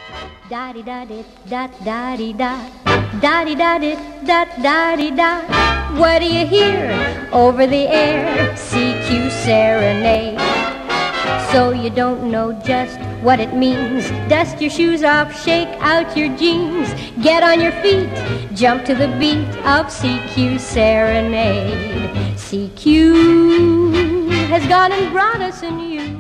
Da-di-da-di-da-da-di-da, da-di-da-di-da-da-di-da. What do you hear over the air? CQ serenade. So you don't know just what it means. Dust your shoes off, shake out your jeans. Get on your feet, jump to the beat of CQ serenade. CQ has gone and brought us a new